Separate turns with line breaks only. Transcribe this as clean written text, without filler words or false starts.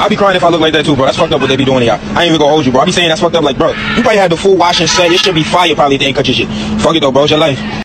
I'll be crying if I look like that too, bro. That's fucked up what they be doing to y'all. I ain't even gonna hold you, bro. I be saying that's fucked up like, bro, you probably had the full washing set. It should be fire probably if they ain't cut your shit. Fuck it though, bro. It's your life.